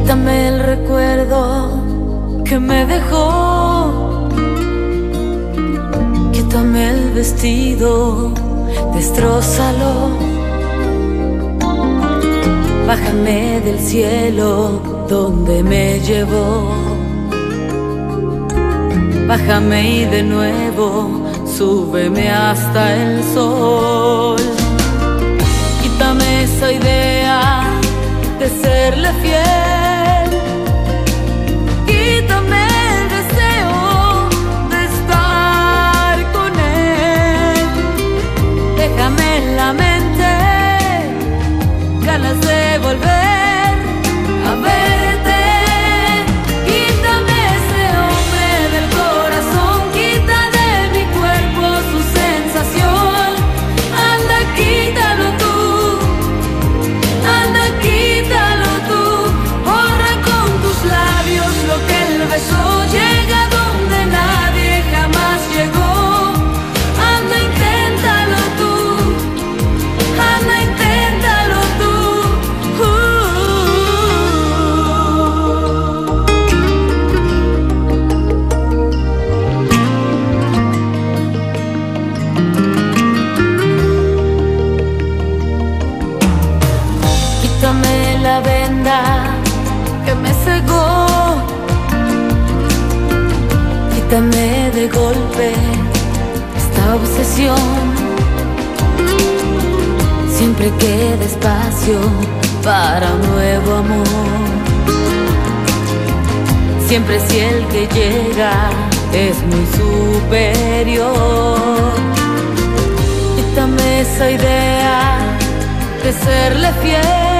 Quítame el recuerdo que me dejó, quítame el vestido, destrózalo. Bájame del cielo donde me llevó, bájame y de nuevo súbeme hasta el sol. Quítame esa idea de serle fiel, quítame el deseo de estar con él. Déjame en la mente ganas de volver a verte. Quítame ese hombre del corazón, quita de mi cuerpo su sensación. Anda, quítalo tú, anda, quítalo tú. Borra con tus labios lo que él besó. Llega donde nadie jamás llegó. Anda, inténtalo tú, anda, inténtalo tú. Quítame la venda que me cegó, quítame de golpe esta obsesión. Siempre queda espacio para un nuevo amor, siempre si el que llega es muy superior. Quítame esa idea de serle fiel,